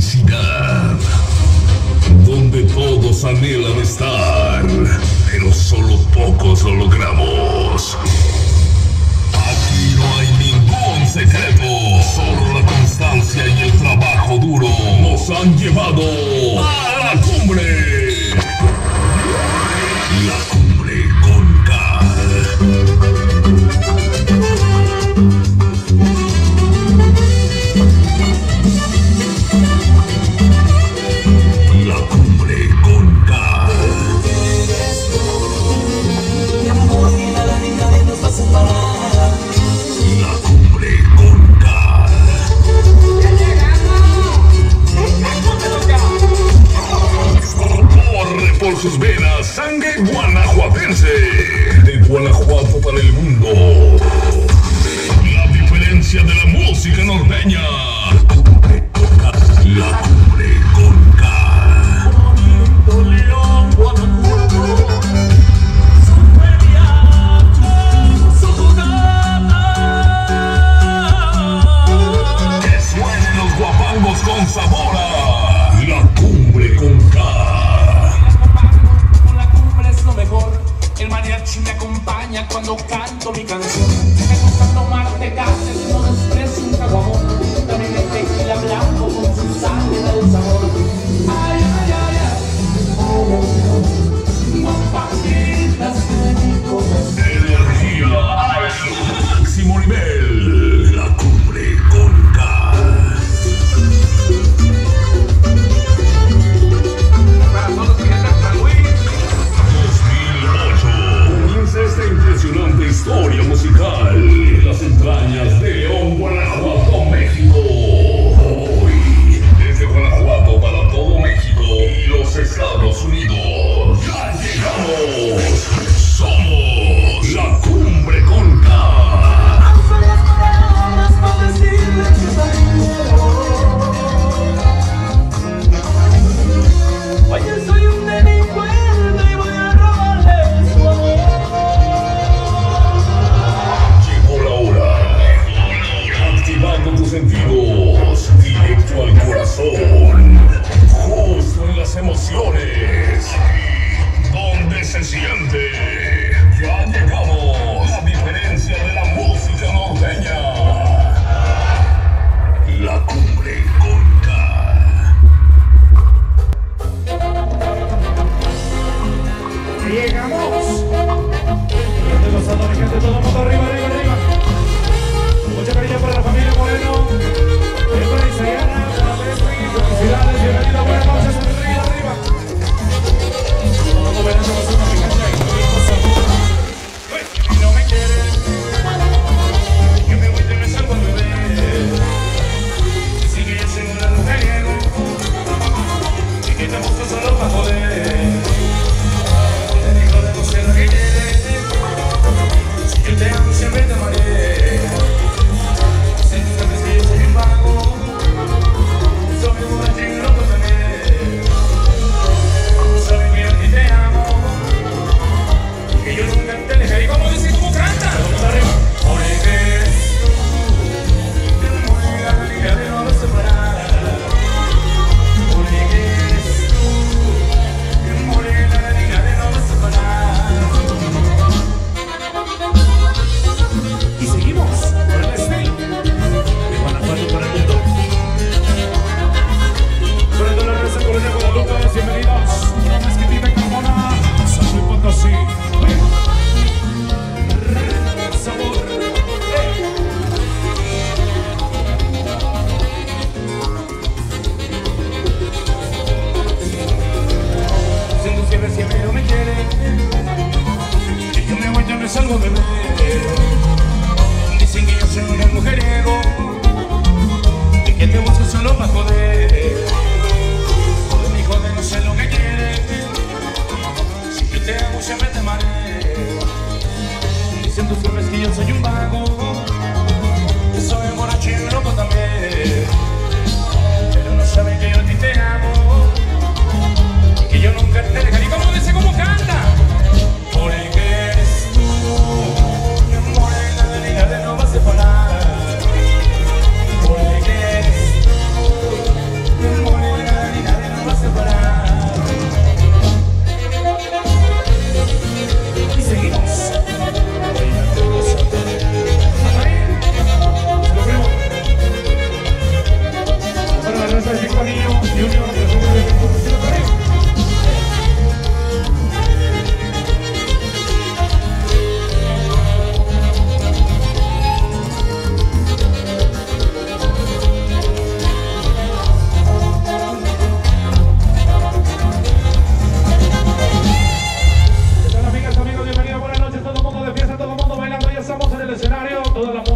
inmensidad, donde todos anhelan estar, pero solo pocos lo logramos. Aquí no hay ningún secreto, solo la constancia y el trabajo duro nos han llevado a la cumbre. La cumbre con K. Por sus venas, sangre guanajuatense, de Guanajuato para el mundo. La diferencia de la música norteña. La cumbre con K. Bonito León, Guanajuato. Que suenen los guapangos con sabor a la cumbre con K. El mariachi me acompaña cuando canto mi canción. Me gusta tomarte café, no desprecio un caguamón. También el tequila blanco con su sangre del sabor. Ay, ay, ay, ay. Compañeras de mi corazón. Energía al máximo nivel. La cumbre con K. Para todos que están San Luis. Esta impresionante historia musical en las entrañas de León, Guanajuato, México. Hoy, desde Guanajuato para todo México y los Estados Unidos, ya llegamos. Somos la cumbre con K. Oye, soy un delincuente y voy a robarle su amor. Llegó la hora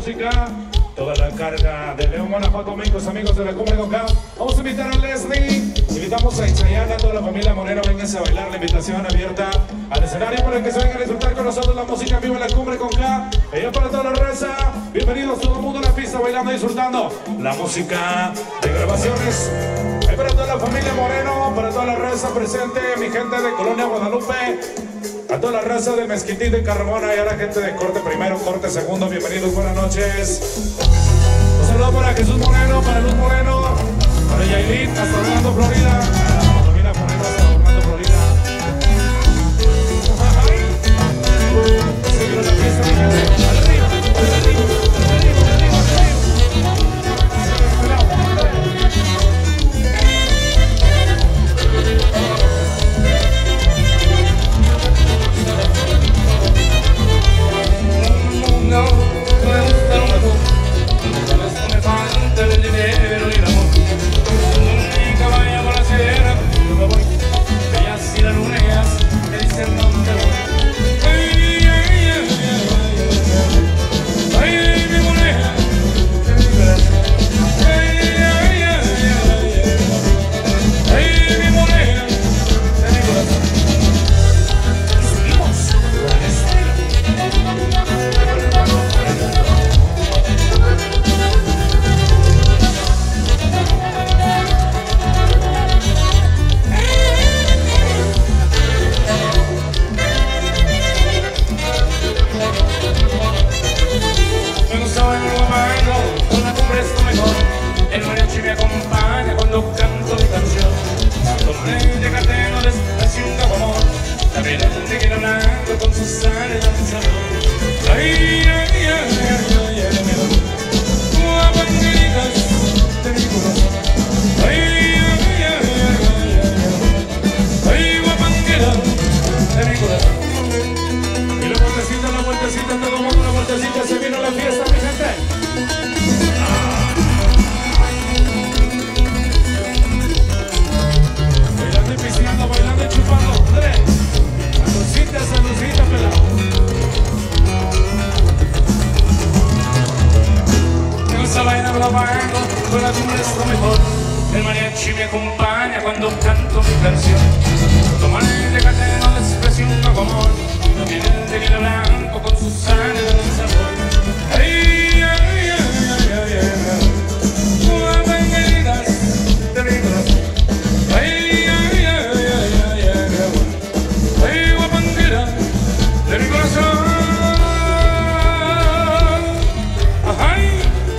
música, toda la carga de León, Guanajuato, amigos de la Cumbre con K. Vamos a invitar a Leslie, invitamos a ensayar a toda la familia Moreno, vénganse a bailar, la invitación abierta al escenario para que se vengan a disfrutar con nosotros la música en vivo en la Cumbre con K. Ella para toda la raza, bienvenidos todo el mundo a la pista bailando y disfrutando la música de grabaciones. Ahí para toda la familia Moreno, para toda la raza presente, mi gente de Colonia Guadalupe, a toda la raza de Mezquitito y Carmona y a la gente de corte primero, corte segundo, bienvenidos, buenas noches. Un saludo para Jesús Moreno, para Luz Moreno, para Yailin, hasta Orlando, Florida. Domina Moreno hasta Orlando, Florida. Seguimos la fiesta, mi gente. Arriba, arriba, arriba, arriba, arriba. No, me gusta lo mejor. No me falta el dinero y el amor. Mi caballo por la sierra, yo me voy. Bellas y las luneas me dicen dónde voy. Ay, ay, ay, ay, ay, ay, mi moneda de mi corazón. Ay, ay, ay, ay, ay, ay, mi moneda de mi corazón. Y seguimos con el estilo. Me gusta bailar guapango, con la cumbre es lo mejor. El mariachi me acompaña cuando canto mi canción. Tomé de cateno despacio un caguamón. La mirante que hablando con su sal y danzador. Ay, ay, ay, ay, ay, ay, ay, guapangeritas de mi corazón. Ay, ay, ay, ay, ay, ay, ay, guapanguera de mi corazón. Y la vueltecita, todo el mundo la vueltecita, se vino la fiesta, mi gente. Bailando y pisando, bailando y chupando. Andrés, salucita, pelado. Me gusta bailar guapango, con la cumbre es lo mejor. El mariachi me acompaña cuando canto mi canción. Tomar de cateno desprecio un caguamón. También el tequila blanco con su sangre de sabor. Ay, ay, ay, ay, ay, ay, guapangeritas de mi corazón. Ay, ay, ay, ay, ay, ay, ay, guapanguera de mi corazón. Ay.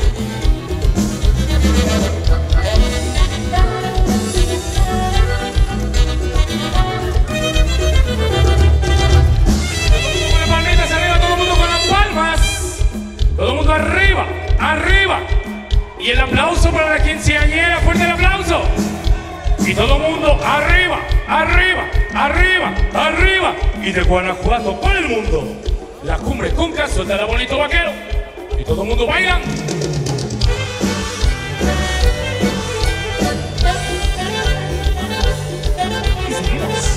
Todo el mundo arriba, arriba. Y el aplauso para la quinceañera, fuerte el aplauso. Y todo el mundo arriba, arriba, arriba, arriba. Y de Guanajuato para el mundo, la Cumbre con K, suelta la bonito vaquero. Y todo el mundo bailan. Y seguimos.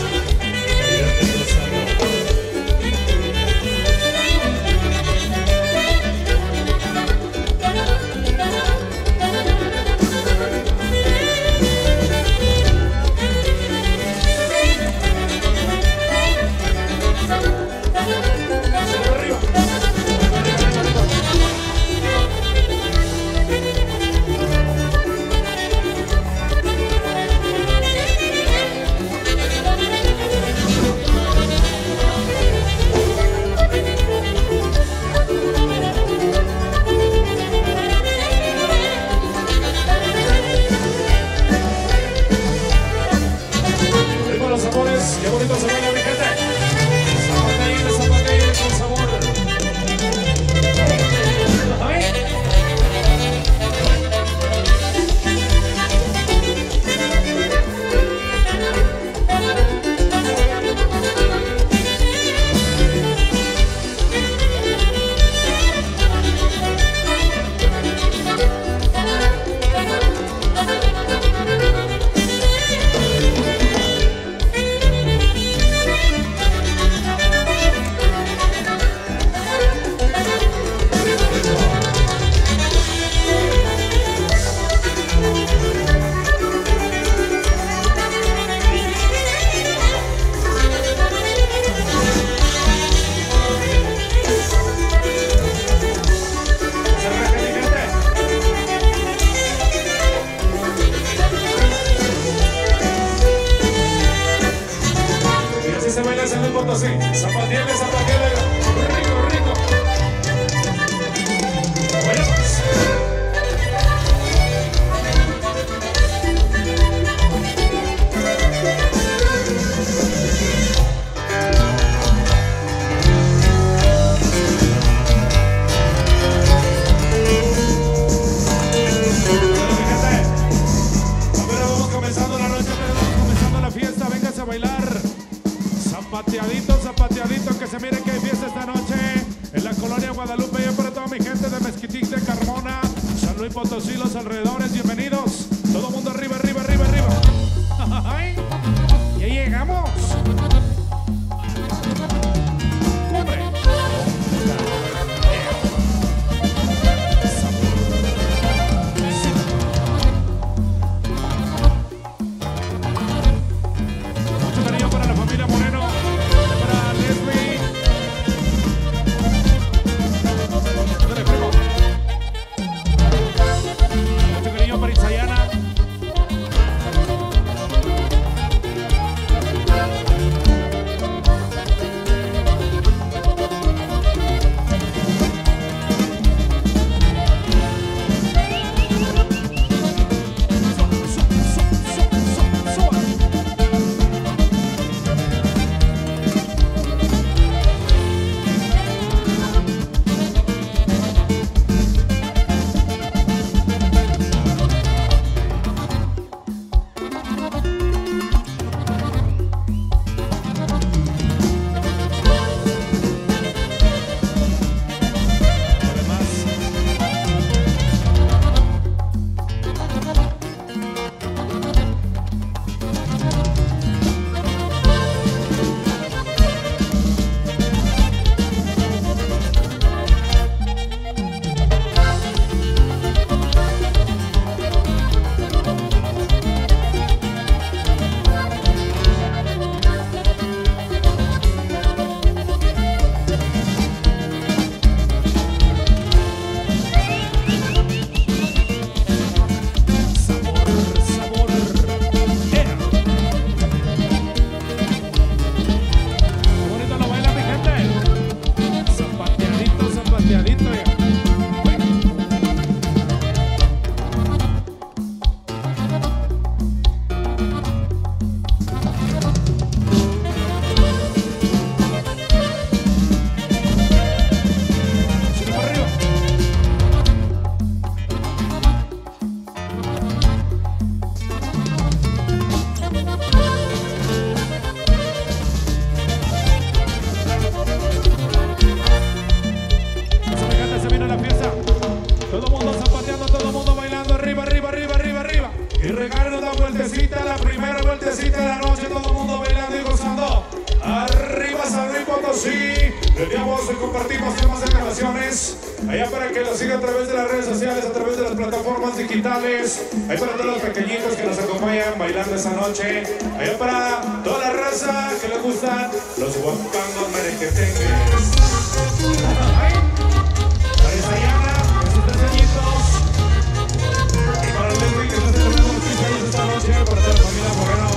Esquitic de Carmona, San Luis Potosí, los alrededores, bienvenidos. Todo mundo arriba, arriba, arriba, arriba. ¡Ay! ¡Ya llegamos! ¡Hombre! Mucho cariño para la familia Moreno, para Leslie. Dale, primo. Mucho cariño para Itzayana. La primera vueltecita de la noche, todo el mundo bailando y gozando. Arriba San Luis Potosí. Teníamos y compartimos temas de grabaciones. Allá para que lo sigan a través de las redes sociales, a través de las plataformas digitales. Ahí para todos los pequeñitos que nos acompañan bailando esa noche. Allá para toda la raza que les gustan los guapangos merequetengues. Para Itzayana, con sus 3 añitos. Y para el Leslie que está celebrando los 15 años esta noche. Para toda la familia Moreno.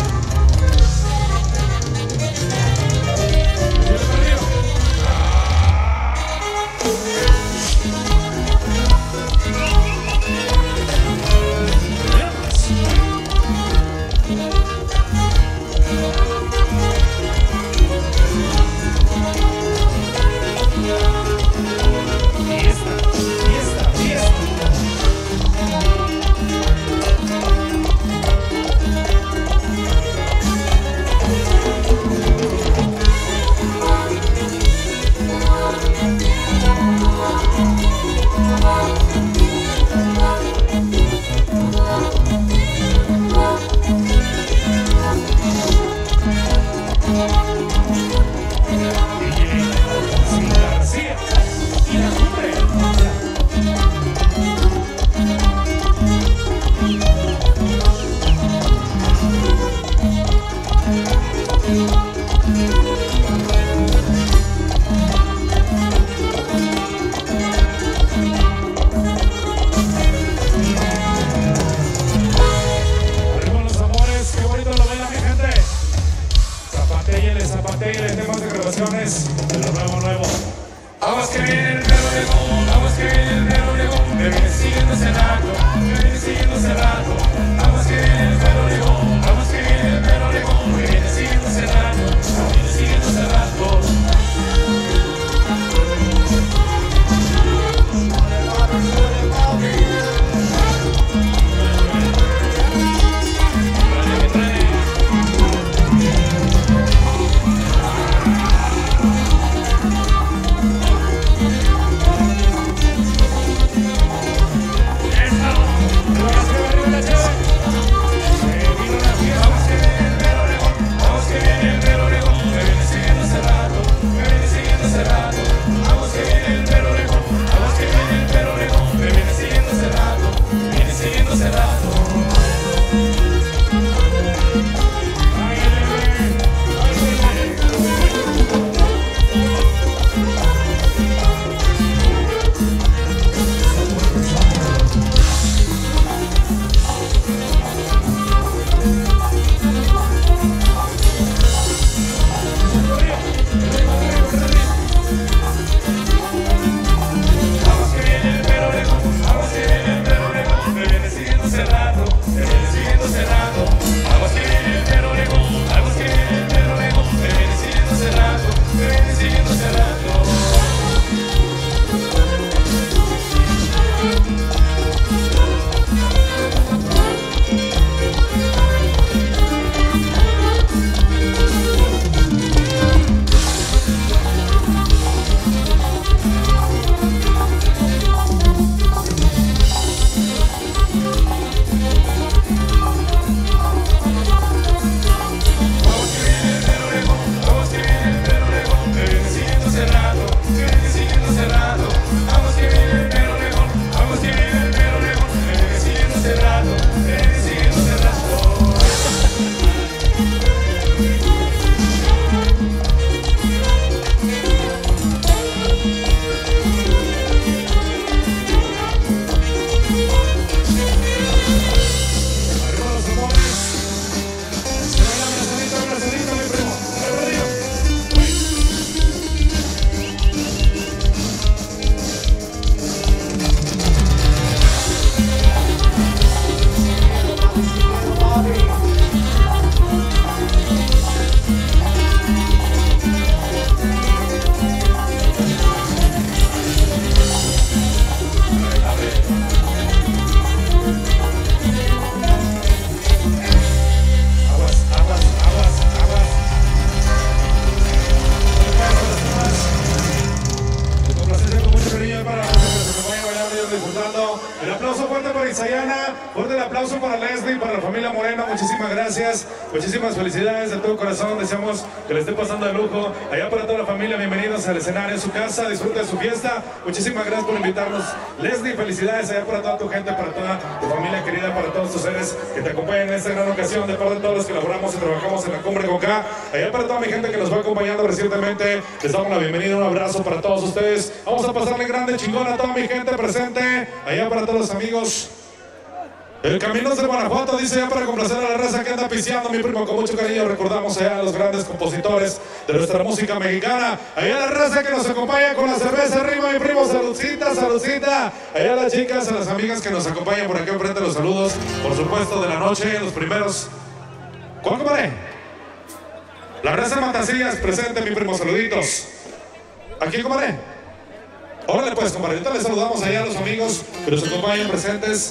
disfrutando. El aplauso fuerte para Isayana, fuerte el aplauso para Leslie, para la familia Moreno. Muchísimas gracias, muchísimas felicidades de todo corazón. Deseamos que le esté pasando de lujo. Allá para toda la familia, bienvenidos al escenario en su casa, disfruten de su fiesta. Muchísimas gracias por invitarnos. Leslie, felicidades allá para toda tu gente, para toda tu familia querida, para todos tus seres que te acompañan en esta gran ocasión, de parte de todos los que laboramos y trabajamos en la Cumbre con K. Allá para toda mi gente que nos va acompañando recientemente, les damos la bienvenida, un abrazo para todos ustedes. Vamos a pasarle grande chingón a toda mi gente presente, allá para todos los amigos. El Caminos de Guanajuato dice ya para complacer a la raza que anda piseando, mi primo, con mucho cariño recordamos allá a los grandes compositores de nuestra música mexicana. Allá la raza que nos acompaña con la cerveza arriba, mi primo, saludcita, saludcita. Allá a las chicas, a las amigas que nos acompañan por acá enfrente, los saludos, por supuesto, de la noche, los primeros. ¿Cuál, compadre? La raza de Matancillas presente, mi primo, saluditos. ¿Aquí, compadre? Órale pues, compadre, ahorita les saludamos allá a los amigos que nos acompañan presentes.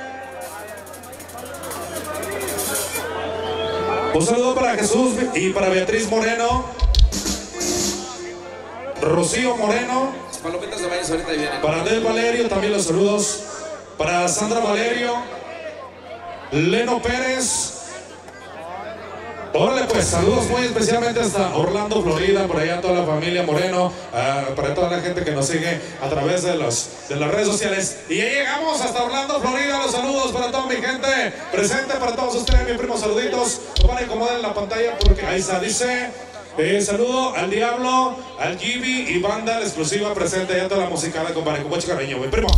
Un saludo para Jesús y para Beatriz Moreno, Rocío Moreno, palomitas de maíz ahorita vienen. Para Andrés Valerio también los saludos, para Sandra Valerio, Leno Pérez. Órale pues, saludos muy especialmente hasta Orlando, Florida, por allá toda la familia Moreno, para toda la gente que nos sigue a través de las redes sociales. Y ya llegamos hasta Orlando, Florida, los saludos para toda mi gente presente, para todos ustedes, mi primo, saluditos. Van a acomodar en la pantalla porque ahí está, dice, saludo al Diablo, al Gibi y banda la exclusiva presente, ya toda la musicada, compadre, con mucho cariño, mi primo.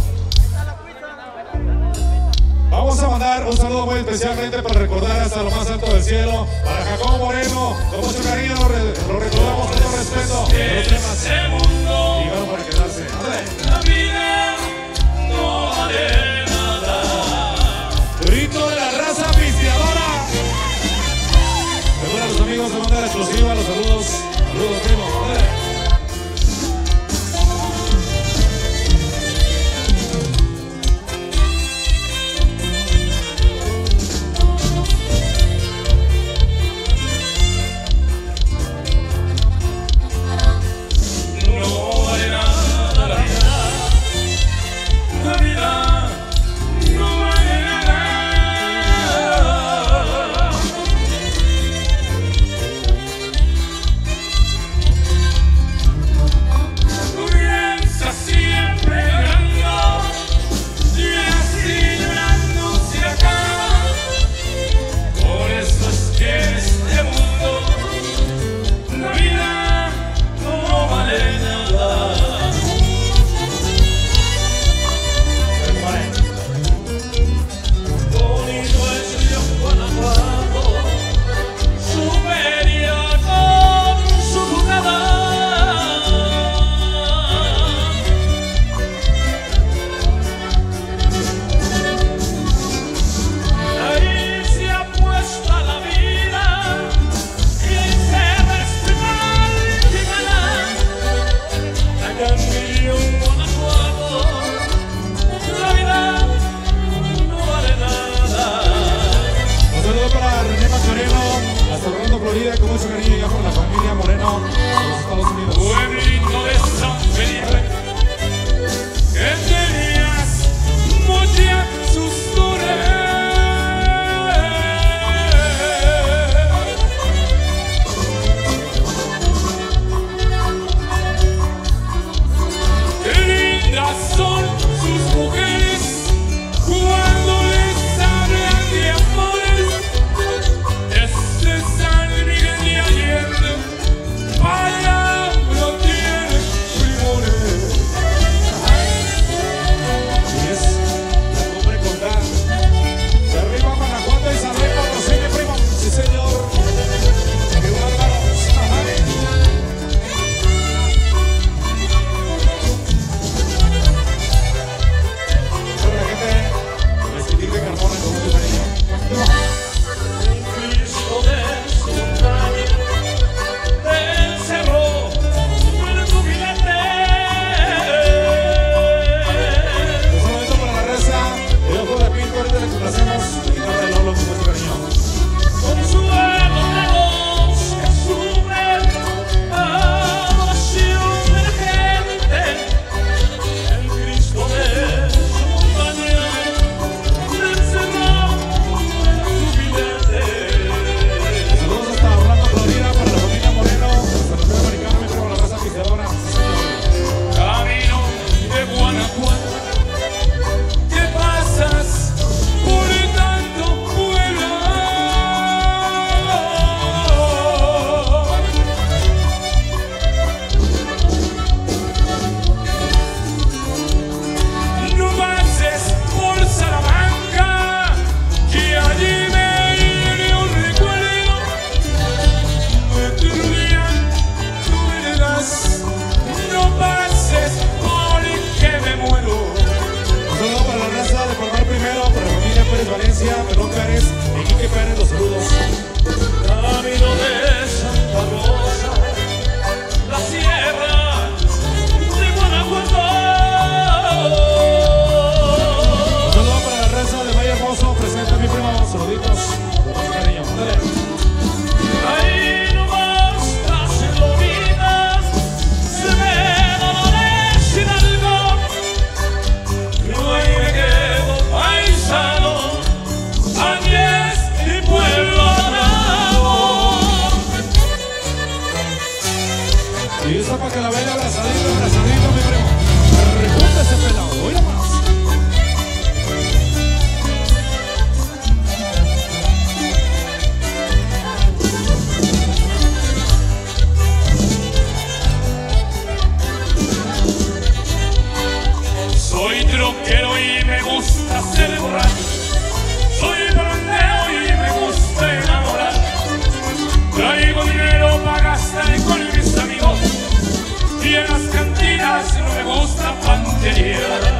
Vamos a mandar un saludo muy especialmente para recordar hasta lo más alto del cielo, para Jacobo Moreno, con mucho cariño, lo recordamos con todo respeto. Este mundo, y para quedarse. la vida no vale nada. Grito de la raza pisteadora. Recuerda a los amigos de banda exclusiva, los saludos, saludos primo. García, Pelón Pérez y Quique Pérez, los saludos. Camino de Santa Rosa, la sierra de Guanajuato. Un saludo para la raza de Valle Hermoso, presente a mi primo, saluditos, con mucho cariño. Dale. Ahí nomás las lomitas se ven dolores sin algo. Yo ahí me quedo paisano, aquí es mi pueblo bravo. Y eso para que la vea abrazadito, abrazadito, mi primo. Repunta ese pelado, voy nomás. Soy troquero y me gusta ser borracho. Soy barandeo y me gusta enamorar. Traigo dinero para gastar con mis amigos. Y en las cantinas no me gusta pantería.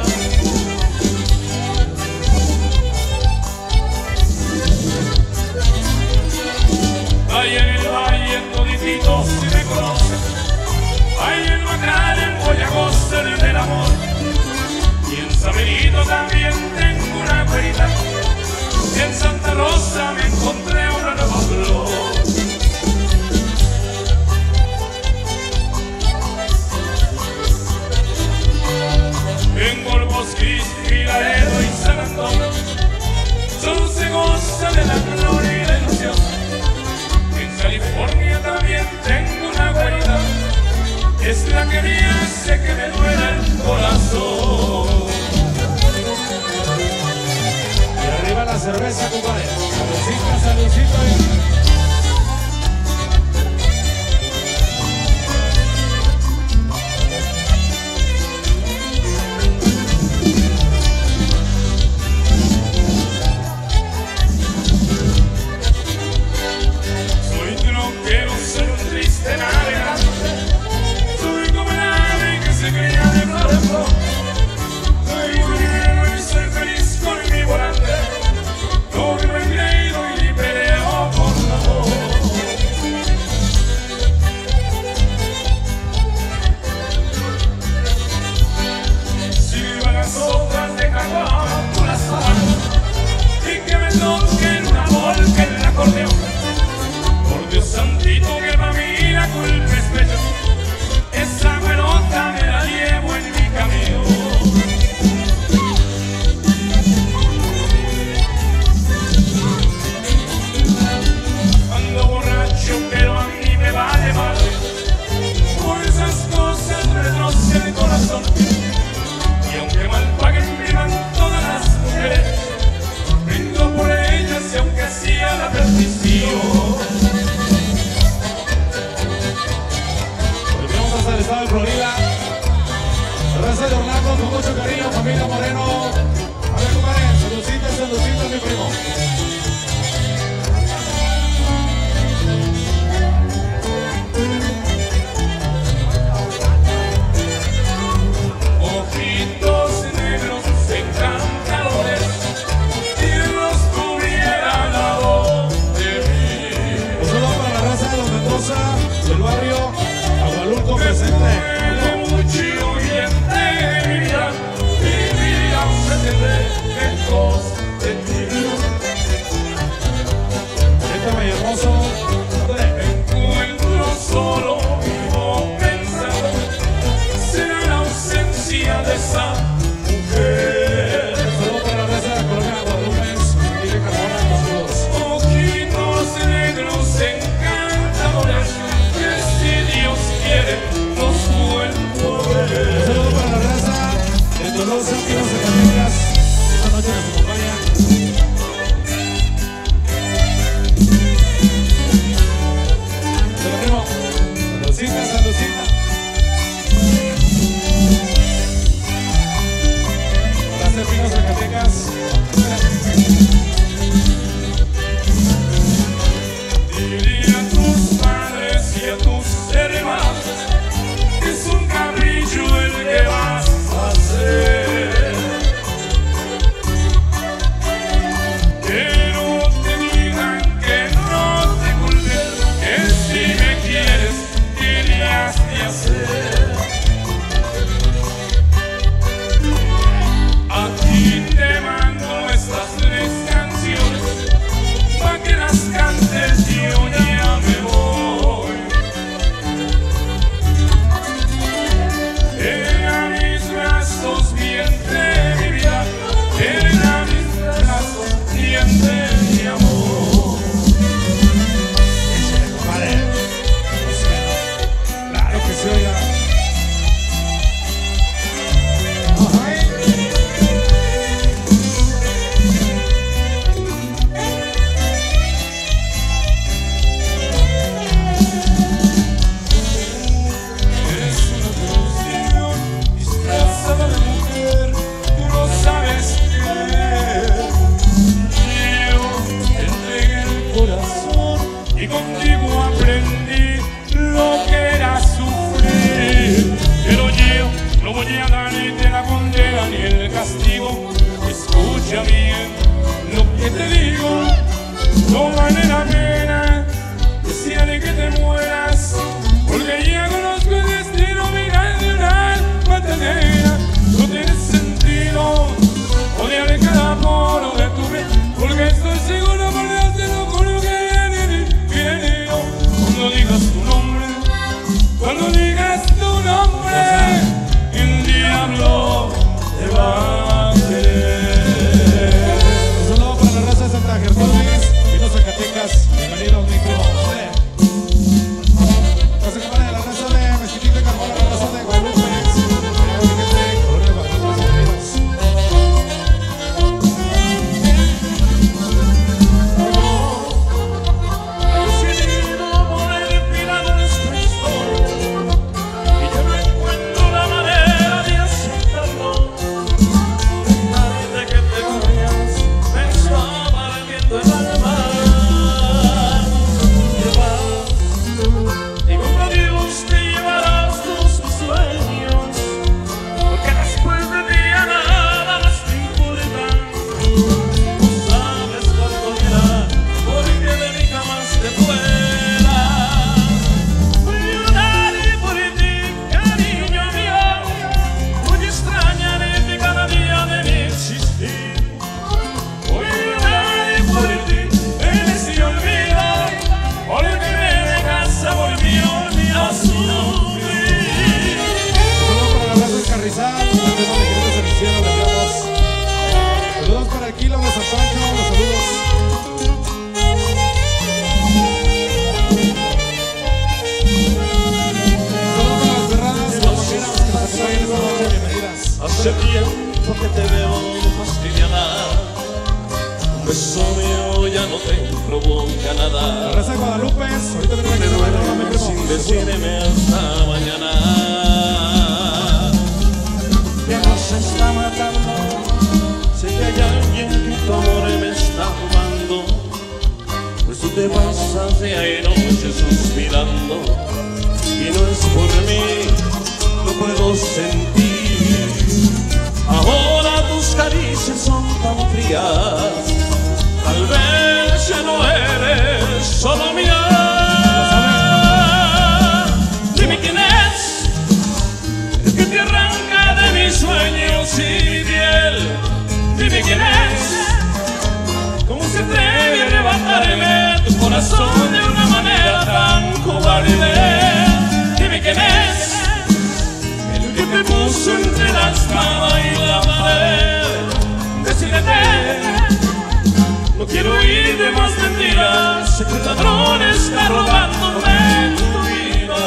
Ahí en el valle todititos si me conocen. Ahí en Macaren voy a gozar del amor. Y en San Benito también tengo una güerita. Y en Santa Rosa me encontré una nueva flor. En Corpus Christi, Laredo y San Antonio solo se goza de la gloria y la ilusión. En California también tengo una güerita. Es la que me hace que me duela el corazón. Y arriba la cerveza, compadre. Saludcita, saludcita. Soy troquero, soy un triste navegante. Soy como el ave que se cría de flor en flor. Soy un dinero y soy feliz con mi volante. No vivo en crédito y peleo por amor. Si vivo en las hojas de caguama por las manos y que me toquen una volca en el acordeón. Por Dios santito que pa' mí la culpa es pecho. Esa güerota me la llevo en mi camión. Ando borracho pero a mí me vale madre. Por esas cosas retroce el corazón. Y aunque mal paguen vivan todas las mujeres, brindo por ellas y aunque sea la perdición. Volvemos hasta el estado de Florida. Raza de Orlando, con mucho cariño, familia Moreno. A ver, compadre, saludcita, mi primo. Ojitos negros encantadores, y los tuviera la voz de mí. Un saludo para la raza de los Mendoza, del barrio Agualulco presente. Duele mucho y en mi vida se tendré lejos de ti. Este Valle Hermoso. Me encuentro solo, vivo pensando, será la ausencia de esa mujer. Un saludo para la raza de la colonia Guadalupe y de Carmona, los saludos. Ojitos negros encantadores, que si Dios quiere los vuelvo a Un ver. saludo para la raza de Tolosa, que nos acompaña. Esta noche nos acompaña. Se lo primo. Saludcita, saludcita. Para hacer pinos Zacatecas. Dile a tus padres y a tus hermanos que es un capricho el que vas a hacer. Que no vale la pena, decía de que te mueras, porque ya conozco el destino final de una matanera. No tiene sentido odiar cada poro de tu vida, porque estoy seguro por Dios te lo juro que viene yo. Cuando digas tu nombre, cuando digas tu nombre, el diablo te va a querer. Un saludo para la raza de Santa Gertrudis, Vino Zacatecas, bienvenidos mi primo. Entonces, compadre, la raza de Mezquitita y Carmona, la raza de Guadalupe, saludos para el Kilo de San Pancho, los saludos. Saludos para las perradas, las vaqueras que nos acompañan esta noche, bienvenidas. Hace tiempo que te veo fastidiada, un beso mío ya no te provoca nada. La raza de Guadalupe, ahorita viene a ver sin decirme hasta mañana. Ya nos está matando, sé que hay alguien que tu amor me está robando, pues tú te pasas de ahí noche suspirando, y no es por mí, lo puedo sentir. Ahora tus caricias son tan frías, tal vez ya no eres solo mía. Dime quién es el que te arranca de mis sueños y mi piel. Dime quién es, cómo se atreve a arrebatarme tu corazón de una manera tan cobarde. Dime quién es el que te puso entre la espada y la pared. Decídete, no quiero oír de más mentiras, sé que el ladrón está robándome tu vida.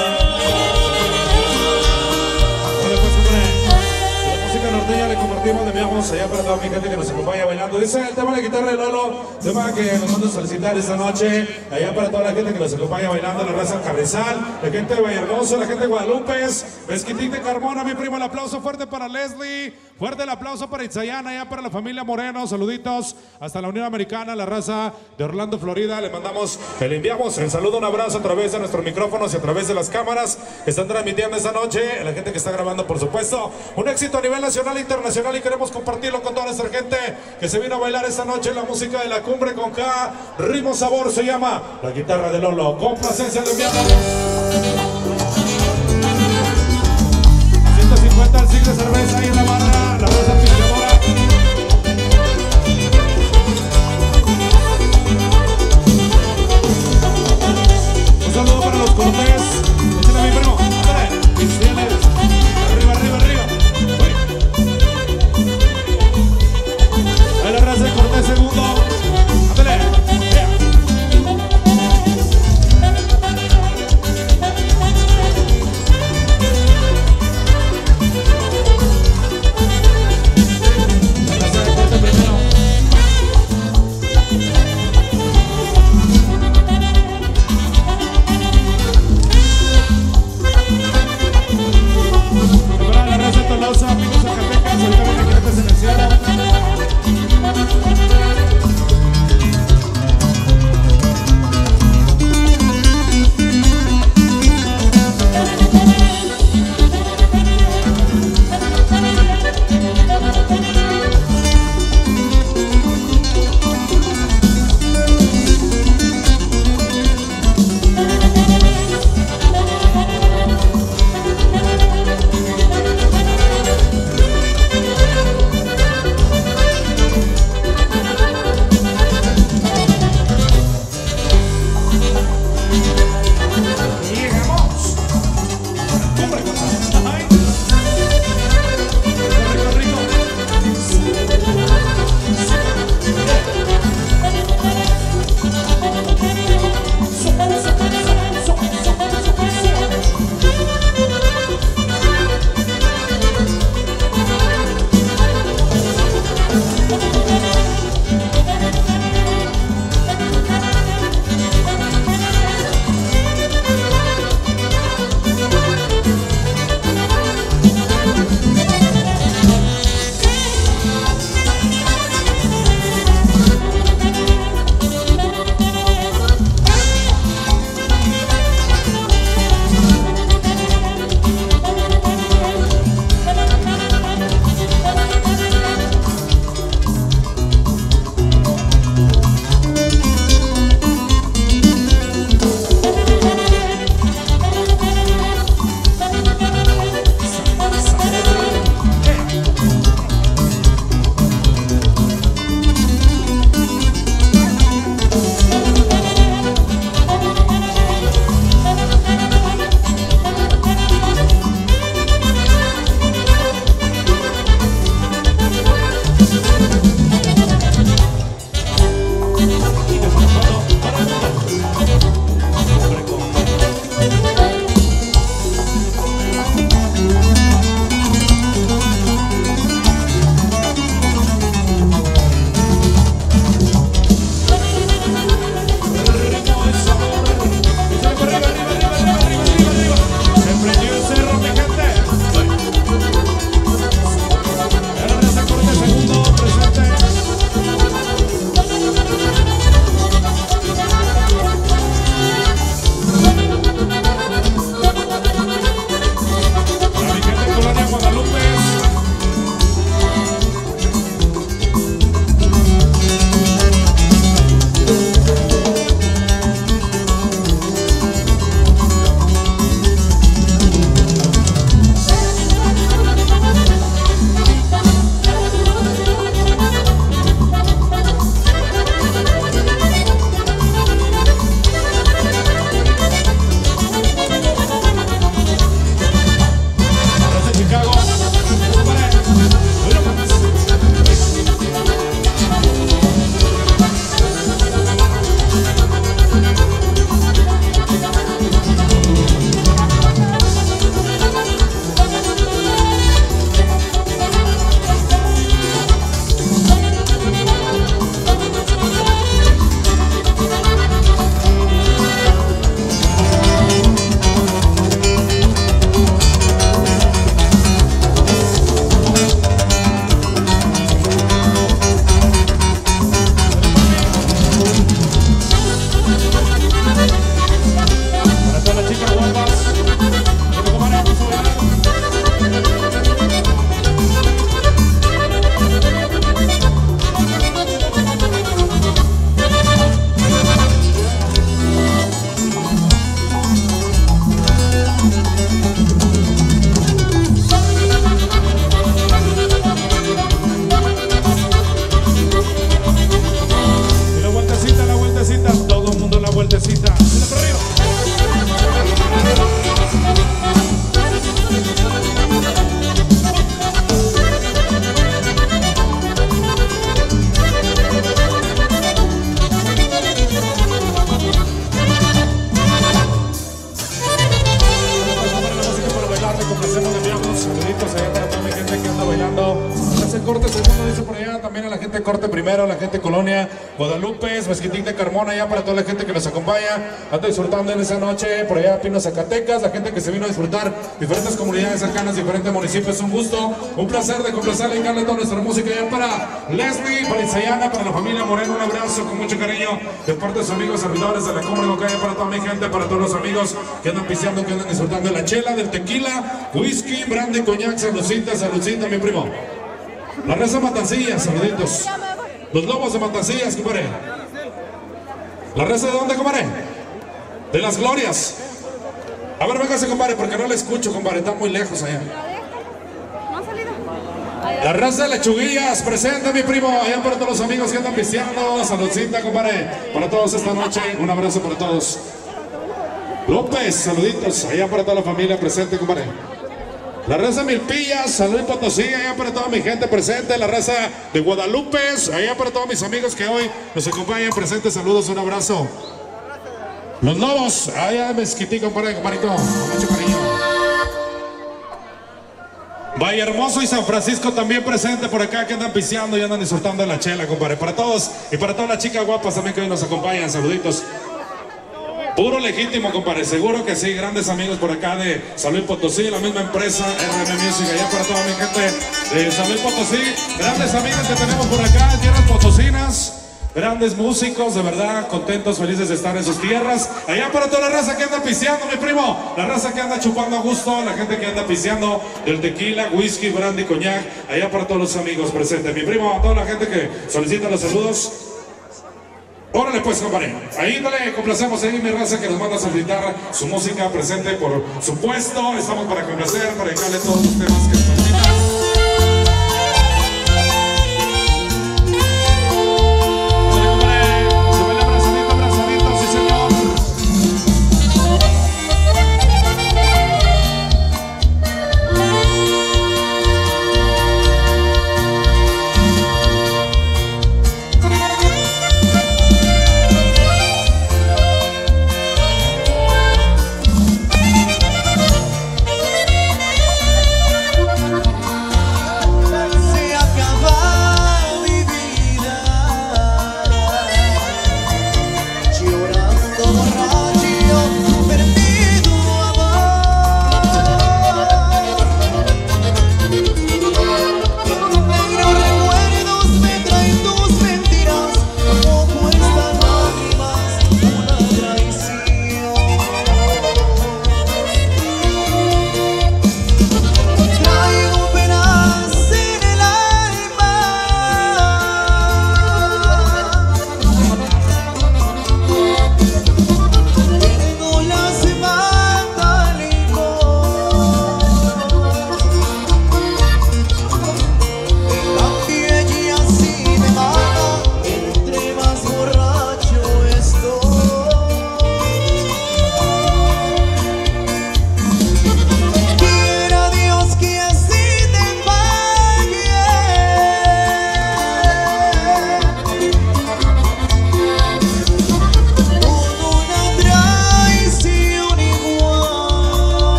Bueno, pues hombre, de la música norteña le compartimos, le enviamos allá para toda mi gente que nos acompaña bailando. Dice el tema de la guitarra de Lolo, tema que nos manda a solicitar esta noche, allá para toda la gente que nos acompaña bailando, la raza Carrizal, la gente de Vallehermoso, la gente de Guadalupe, Mezquitín de Carmona, mi primo, el aplauso fuerte para Leslie, fuerte el aplauso para Itzayana, allá para la familia Moreno, saluditos hasta la Unión Americana, la raza de Orlando, Florida, le enviamos el saludo, un abrazo a través de nuestros micrófonos y a través de las cámaras que están transmitiendo esta noche, la gente que está grabando, por supuesto, un éxito a nivel nacional e internacional y queremos compartirlo con toda nuestra gente que se vino a bailar esta noche la música de la cumbre con K, ritmo sabor se llama la guitarra de Lolo, complacencia de enviamos. 150 al siglo de cerveza ahí en la barra, la raza pichadora. Un saludo para los Cortés, échale a mi primo, ándale, pincieles, arriba, arriba, arriba. Ahí la raza de Cortés segundo, ándale, yeah. la gente de Corte Primero, la gente de Colonia Guadalupe, Mezquitín de Carmona, allá para toda la gente que nos acompaña, anda disfrutando en esa noche, por allá Pino, Zacatecas, la gente que se vino a disfrutar, diferentes comunidades cercanas, diferentes municipios, un gusto, un placer de complacerle y darle toda nuestra música allá para Leslie, para Itzayana, para la familia Moreno, un abrazo con mucho cariño de parte de sus amigos servidores de la Cumbre de Ocaya, para toda mi gente, para todos los amigos que andan pisteando, que andan disfrutando de la chela, del tequila, whisky, brandy, coñac, saludcita, mi primo. La raza Matancillas, saluditos. Los lobos de Matancillas, compadre. ¿La raza de dónde, compadre? De las Glorias. A ver, véngase, compadre, porque no le escucho, compadre, está muy lejos allá. La raza de Lechuguillas, presente, mi primo, allá para todos los amigos que andan pisteando. Saludcita, compadre, para todos esta noche. Un abrazo para todos. López, saluditos, allá para toda la familia presente, compadre. La raza Milpillas, San Luis Potosí, allá para toda mi gente presente. La raza de Guadalupe, allá para todos mis amigos que hoy nos acompañan presentes. Saludos, un abrazo. Los Lobos, allá de Mezquití, compadre, compadrito, con mucho cariño. Valle Hermoso y San Francisco también presente por acá, que andan piseando y andan disfrutando de la chela, compadre. Para todos y para todas las chicas guapas también que hoy nos acompañan, saluditos. Puro legítimo, compadre, seguro que sí, grandes amigos por acá de San Luis Potosí, la misma empresa, RM Music, allá para toda mi gente de San Luis Potosí, grandes amigos que tenemos por acá en tierras potosinas, grandes músicos, de verdad, contentos, felices de estar en sus tierras, allá para toda la raza que anda piseando, mi primo, la raza que anda chupando a gusto, la gente que anda piseando del tequila, whisky, brandy, coñac, allá para todos los amigos presentes, mi primo, a toda la gente que solicita los saludos. Órale pues, compadre, ahí dale, complacemos ahí mi raza que nos manda a solicitar su música presente, por supuesto, estamos para complacer, para dedicarle todos los temas que nos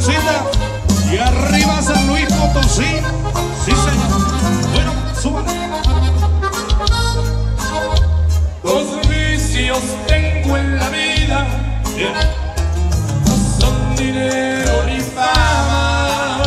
sabrosita. Y arriba San Luis Potosí. Sí, señor. Bueno, súbale. Dos vicios tengo en la vida, no son dinero ni fama.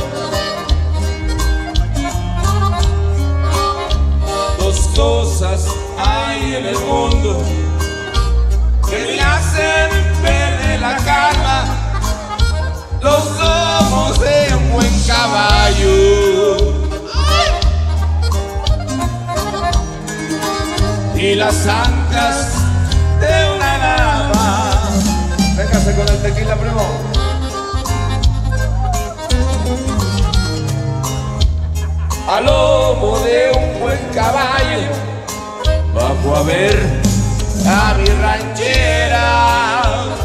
Dos cosas hay en el mundo que me hacen perder la calma: los lomos de un buen caballo y las anclas de una dama. Véngase con el tequila, primo. Al lomo de un buen caballo bajo a ver a mi ranchera.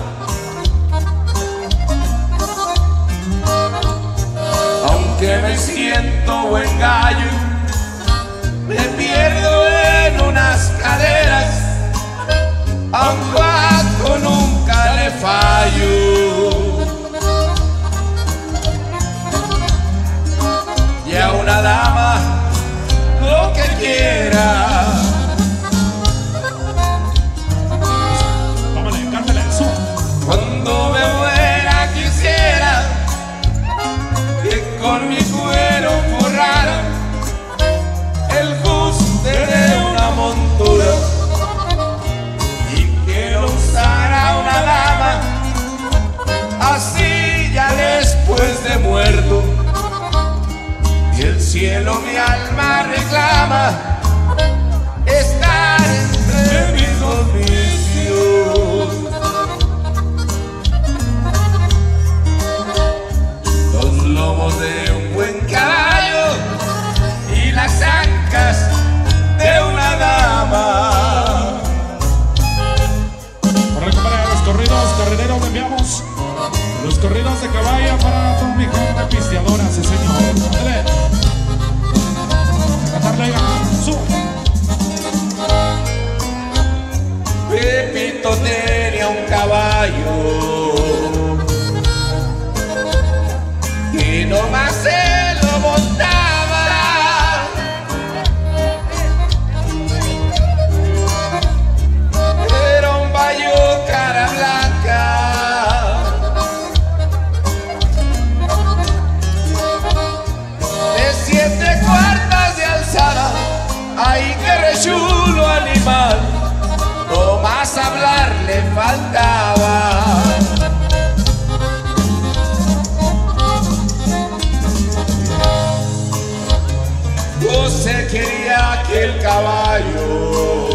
Aunque me siento buen gallo, me pierdo en unas caderas, a un cuatro nunca le fallo, y a una dama lo que quiera. Vámonos, cántale eso. Cuando me muera quisiera que con mi cuero forrara el guste de una montura y que lo usara una dama, así ya después de muerto. Y el cielo mi alma reclama estar entre mis dos vicios. Los lomos de un buen caballo y las ancas de una dama. Para recuperar los corridos carrereros, enviamos los corridos de caballo para toda mi gente pisteadora, sí señor. Dale. A cantarle ahí, Pepito tenía un caballo y nomás se lo montaba. Era un bayo cara blanca, de 7 cuartas de alzada. Ay, qué rechulo animal, no más hablar le faltaba. José quería aquel caballo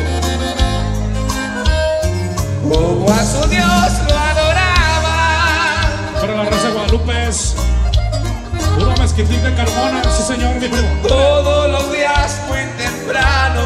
como a su Dios lo adoraba. para la raza de Guadalupe es puro mezquitín de Carmona, sí señor, mi primo. Todos los días muy temprano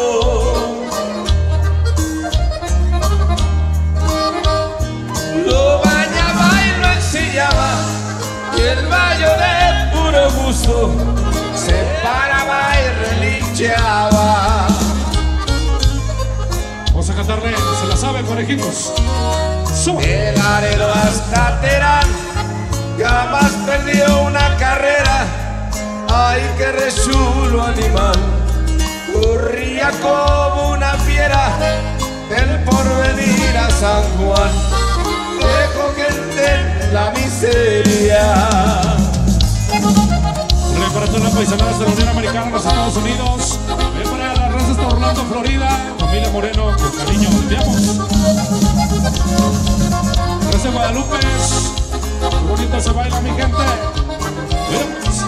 lo bañaba y lo ensillaba, y el baño de puro gusto se paraba y relincheaba. Vamos a cantarle, se la sabe, conejitos. Sube. El Laredo hasta Terán jamás perdió una carrera. Ay, qué rechulo animal, corría como una fiera del Porvenir a San Juan. Dejó gente en la miseria. Para todas las paisanadas de la Unión Americana, los Estados Unidos. Ven para la raza hasta Orlando, Florida. Familia Moreno, con cariño, enviamos. Raza de Guadalupe, qué bonito se baila, mi gente. Veamos.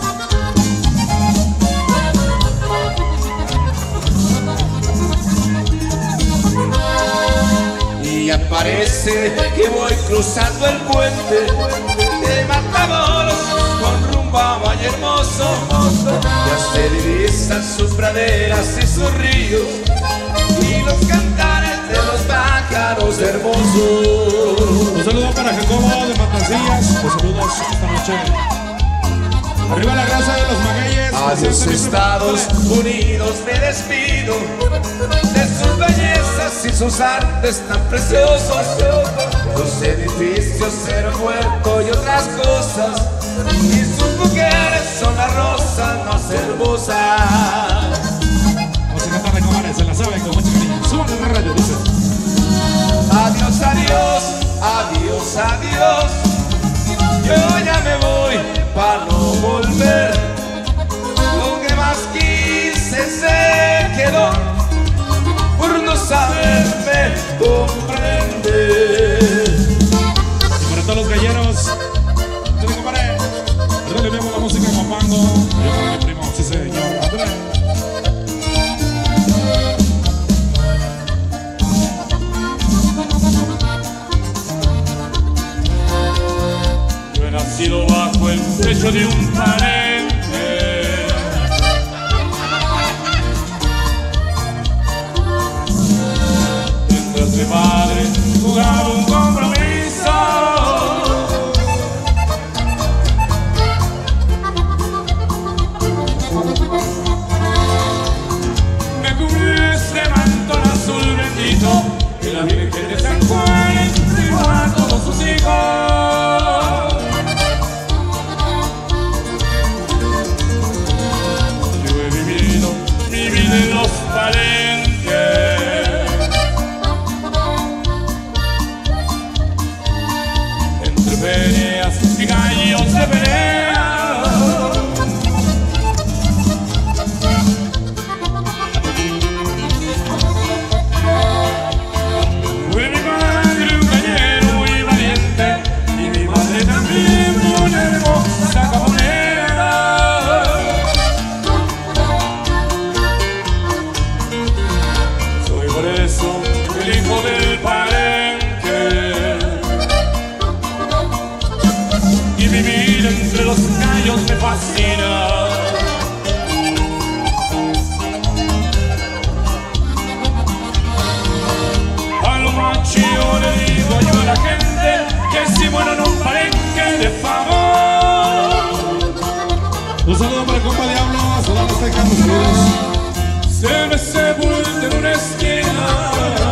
Y aparece que voy cruzando el puente de Matamoros con rumbo a Valle Hermoso. Ya se divisan sus praderas y sus ríos y los cantares de los pájaros hermosos. Un saludo para Jacobo de Matancillas. Los saludos esta noche. Arriba la raza de los magueyes. A los Estados Unidos me despido. sus bellezas y sus artes tan preciosos. Los edificios, el puerto y otras cosas, y sus mujeres son la rosa más hermosa. Vamos a cantarle, comadre, se la sabe con mucho cariño. Súbale la radio, dice. Adiós, adiós, adiós, adiós. Yo ya me voy para no volver. Lo que más quise se quedó por no saberme comprender. Y para todos los galleros, ¿qué compadre? Ahora le vemos la música con Pango. Yo para mi primo, sí señor. Andrés. Yo he nacido bajo el techo de un palenque. Mientras mi padre jugaba un compromiso. Me cubrió ese manto azul bendito que la Virgen de San Juan entregó a todos sus hijos. Yo he vivido mi vida en los palenques, entre peleas y gallos de pelea. Fue mi padre un gallero muy valiente y mi madre también una hermosa cabonera. Soy por eso el hijo del palenque, y vivir entre los gallos me fascina. A lo macho le digo yo a la gente que si muero en un palenque de favor, Un saludo para el compa Diablo, saludos de Carlos, saludos. se me sepulta en una esquina.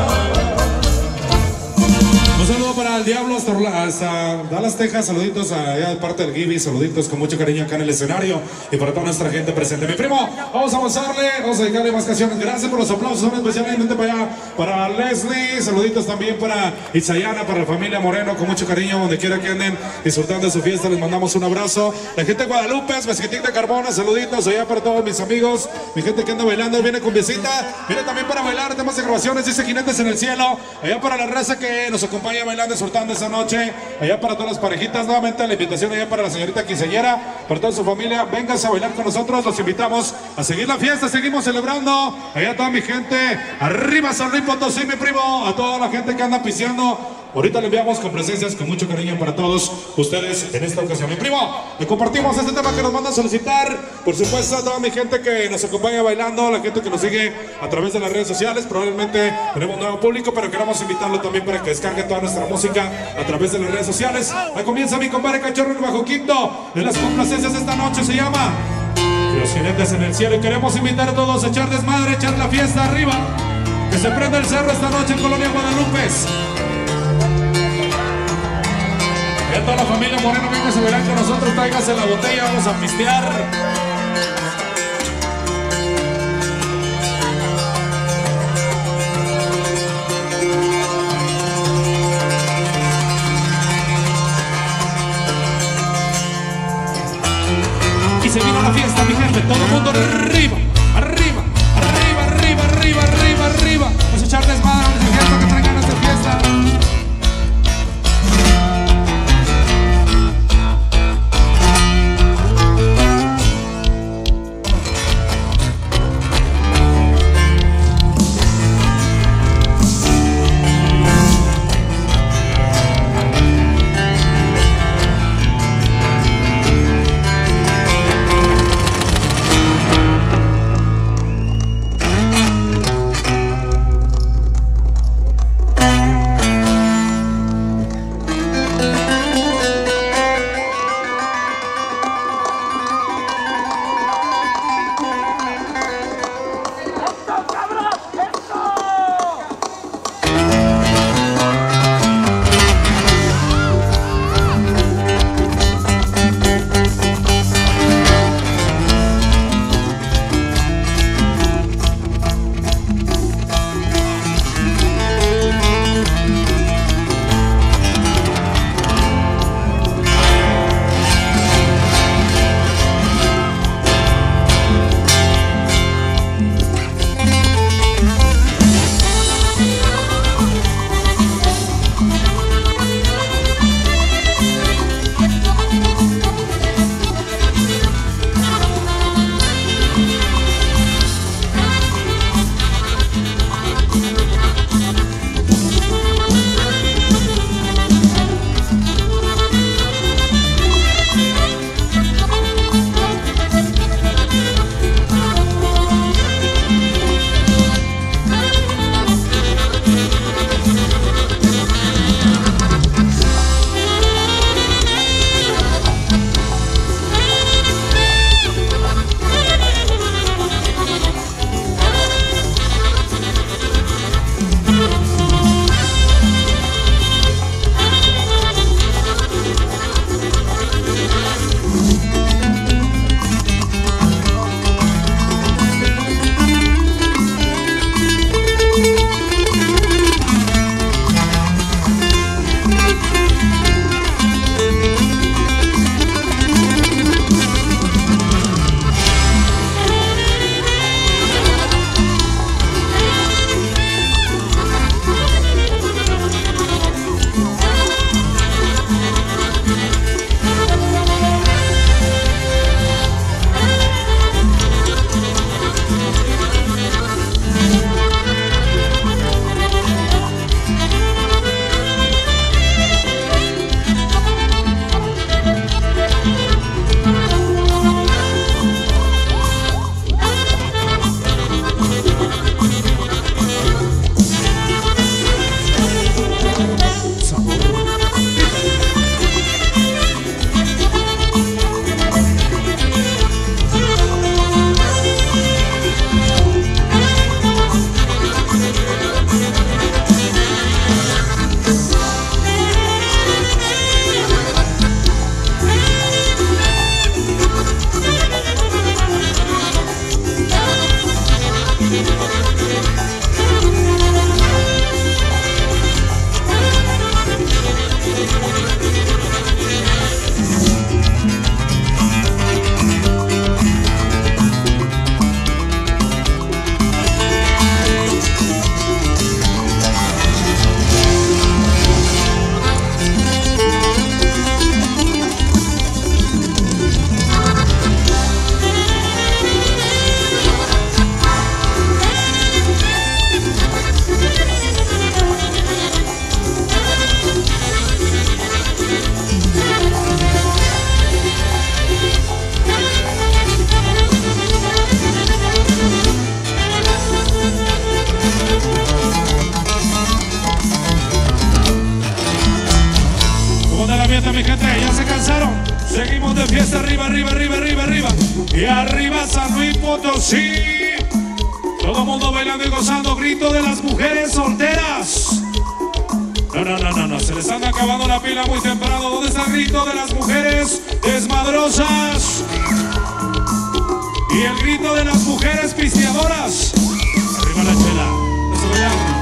Un saludo para el Diablo hasta Dallas, Texas, saluditos allá de parte del Gibi, saluditos con mucho cariño acá en el escenario y para toda nuestra gente presente. Mi primo, vamos a avanzarle, vamos a dedicarle más canciones. Gracias por los aplausos, especialmente para allá, para Leslie, saluditos también para Itzayana, para la familia Moreno, con mucho cariño, donde quiera que anden disfrutando de su fiesta, les mandamos un abrazo. La gente de Guadalupe, Mezquitic de Carbona, saluditos allá para todos mis amigos, mi gente que anda bailando, viene con visita, viene también para bailar temas de grabaciones, dice Jinetes en el Cielo, allá para la raza que nos acompaña bailando, disfrutando esa noche, allá para todas las parejitas, nuevamente la invitación allá para la señorita quinceañera, para toda su familia, vénganse a bailar con nosotros, los invitamos a seguir la fiesta, seguimos celebrando, allá toda mi gente, arriba San Luis Potosí, mi primo, a toda la gente que anda piseando. Ahorita le enviamos complacencias con mucho cariño para todos ustedes en esta ocasión. Mi primo, le compartimos este tema que nos mandan solicitar. Por supuesto, a toda mi gente que nos acompaña bailando, la gente que nos sigue a través de las redes sociales. Probablemente tenemos un nuevo público, pero queremos invitarlo también para que descargue toda nuestra música a través de las redes sociales. Ahí comienza mi compadre Cachorro el Bajo Quinto. De las complacencias de esta noche se llama Los Jinetes en el Cielo. Y queremos invitar a todos a echar desmadre, echar la fiesta arriba. Que se prenda el cerro esta noche en Colonia Guadalupe. Y a toda la familia Moreno, venga a bailar con nosotros, tráigase la botella, vamos a pistear. Y se vino la fiesta, mi gente, todo el mundo arriba, arriba, arriba, arriba, arriba, arriba, arriba. Vamos a echar desmadre, mi gente, que traen ganas de fiesta. mi gente, ya se cansaron. Seguimos de fiesta, arriba, arriba, arriba, arriba, arriba. Y arriba San Luis Potosí. Todo el mundo bailando y gozando. Grito de las mujeres solteras. No, se les anda acabando la pila muy temprano. ¿Dónde está el grito de las mujeres desmadrosas? Y el grito de las mujeres pisteadoras. Arriba la chela. Eso bailamos.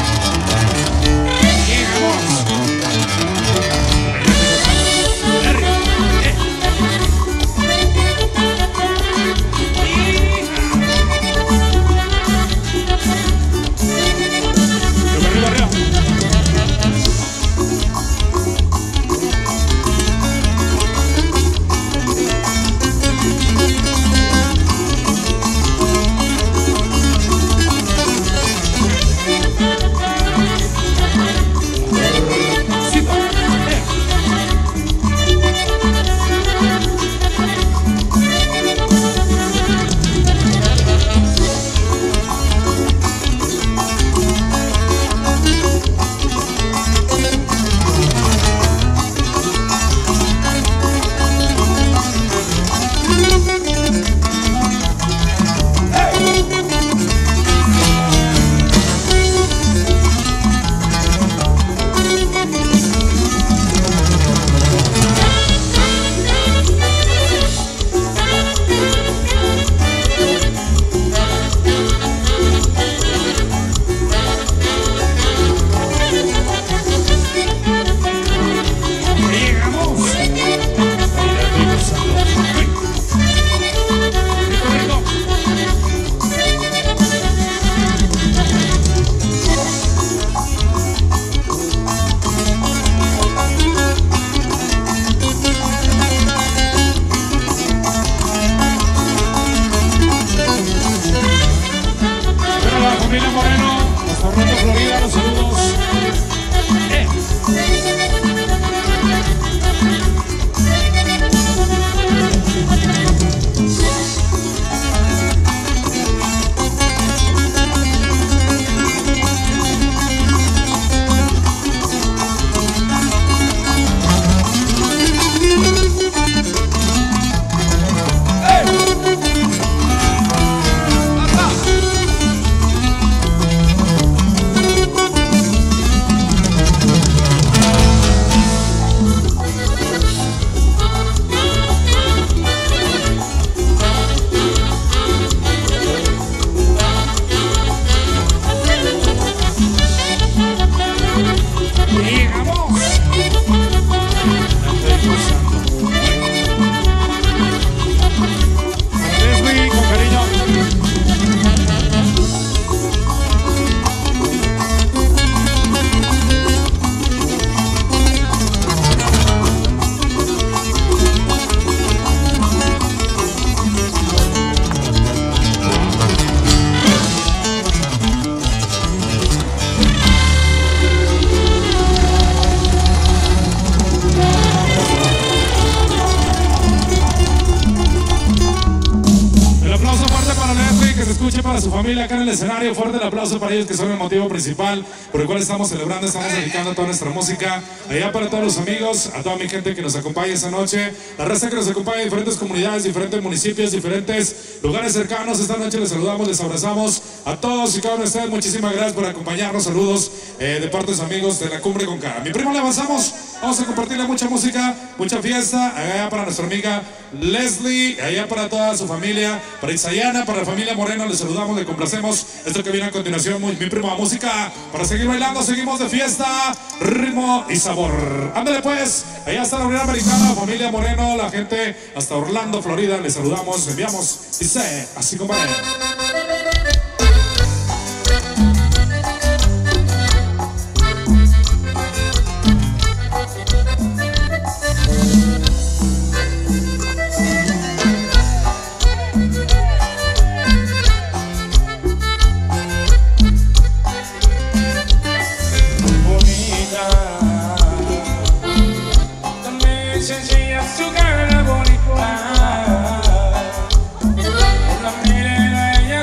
Para su familia acá en el escenario, fuerte el aplauso para ellos que son el motivo principal por el cual estamos celebrando, estamos dedicando toda nuestra música allá para todos los amigos, a toda mi gente que nos acompaña esta noche, la raza que nos acompaña de diferentes comunidades, diferentes municipios, diferentes lugares cercanos. Esta noche les saludamos, les abrazamos a todos y cada uno de ustedes. Muchísimas gracias por acompañarnos, saludos de parte de sus amigos de La Cumbre con K. Mi primo, le avanzamos, vamos a compartirle mucha música, mucha fiesta, allá para nuestra amiga Leslie, allá para toda su familia, para Itzayana, para la familia Moreno, les saludamos, les complacemos. Esto que viene a continuación, mi primo, música para seguir bailando, seguimos de fiesta, ritmo y sabor. Ándale pues, allá está la Unión Americana, familia Moreno, la gente hasta Orlando, Florida, les saludamos, enviamos, dice así como es. Su cara bonita, la mirada ella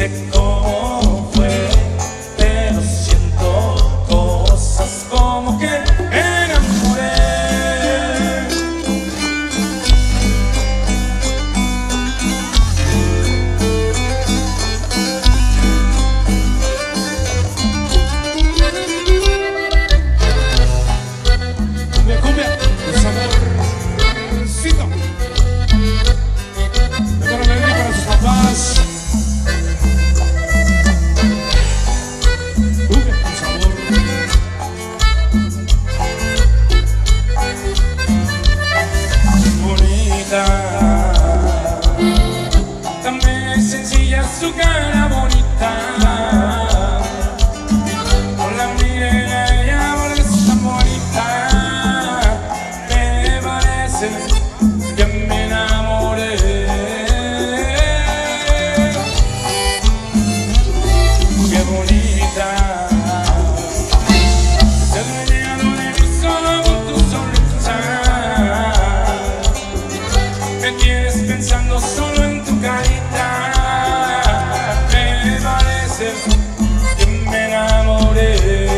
sé cómo fue, pero siento cosas como que enamoré. Cumbia, cumbia, el saborcito. Para Leslie, para sus papás. Cumbia, el sabor. Bonita, también sencilla su cara bonita. Con la mirada ella es tan bonita, me parece que me enamoré. Qué bonita, se me llenó de mi solo con tu sonrisa. Me tienes pensando solo en tu carita. Me parece que me enamoré.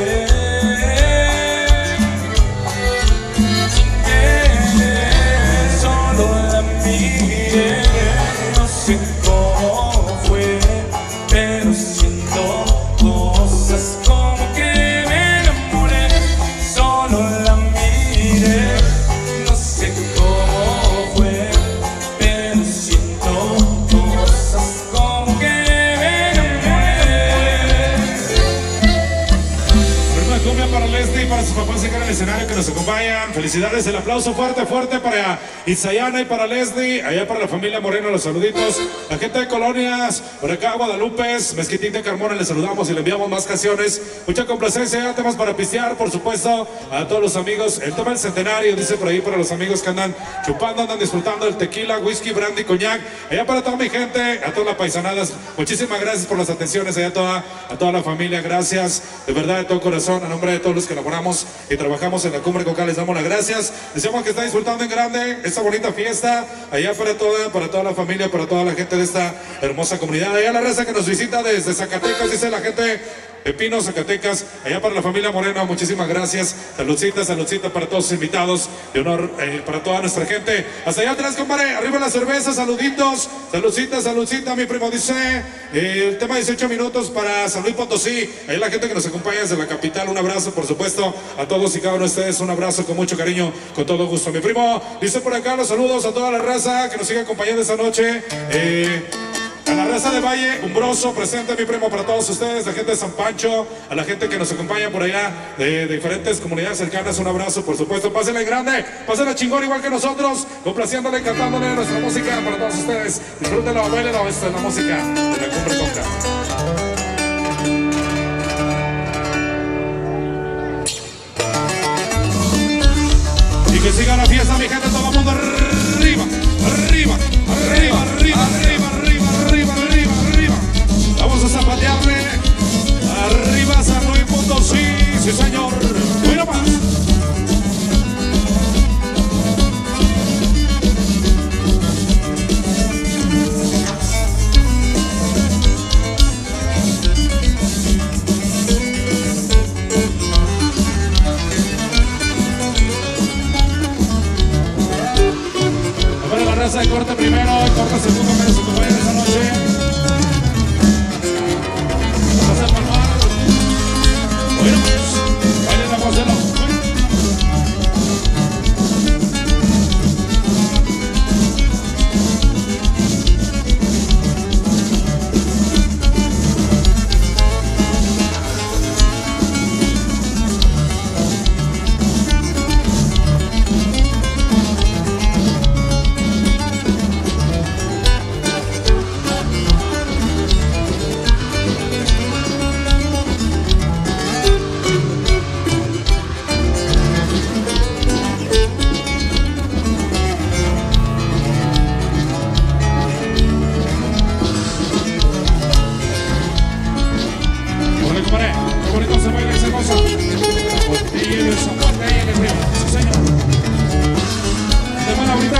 Sin querer, solo la miré. No sé cómo fue, pero siento cosas como que me enamoré. Solo la miré. No sé cómo fue, pero siento cosas como que me enamoré. Una cumbia para Leslie y para sus papás en el escenario que nos acompañan. Felicidades, el aplauso fuerte, fuerte para Itzayana y para Leslie. Allá para la familia Moreno, los saluditos. La gente de Colonias, por acá Guadalupe, Mezquitín de Carmona, les saludamos y le enviamos más canciones. Mucha complacencia, temas para pistear, por supuesto, a todos los amigos. El tema del centenario, dice por ahí, para los amigos que andan chupando, andan disfrutando del tequila, whisky, brandy, coñac. Allá para toda mi gente, a todas las paisanadas, muchísimas gracias por las atenciones. Allá a toda la familia, gracias, de verdad, de todo corazón, a nombre de todos los que elaboramos y trabajamos en la Cumbre Cocal, les damos las gracias. Deseamos que estén disfrutando en grande esta bonita fiesta, allá para toda la familia, para toda la gente de esta hermosa comunidad. Allá la raza que nos visita desde Zacatecas, dice la gente Pepino, Zacatecas, allá para la familia Moreno, muchísimas gracias. Saludcita, saludcita para todos los invitados, de honor para toda nuestra gente. Hasta allá atrás, compadre, arriba la cerveza, saluditos, saludcita, saludcita, mi primo dice, el tema 18 minutos para San Luis Potosí, ahí la gente que nos acompaña desde la capital, un abrazo, por supuesto, a todos y cada uno de ustedes, un abrazo con mucho cariño, con todo gusto. Mi primo dice por acá los saludos a toda la raza que nos sigue acompañando esta noche. A la raza de Valle Umbroso, presente mi primo para todos ustedes, la gente de San Pancho, a la gente que nos acompaña por allá de diferentes comunidades cercanas, un abrazo, por supuesto. Pásenla en grande, pásenla chingón igual que nosotros, complaciéndole, cantándole nuestra música para todos ustedes. Disfrútenla, bailenla, esta es la música de la Cumbre Cocal. Y que siga la fiesta, mi gente, todo el mundo arriba, arriba, arriba, arriba, arriba, arriba, arriba, arriba, arriba. Vamos a zapatearle arriba San Luis Potosí, sí señor. Bueno más. raza de corte primero, corte segundo, menos su compañero esta noche. Vamos a hacer manual. Bueno, pues, bailen la pasela.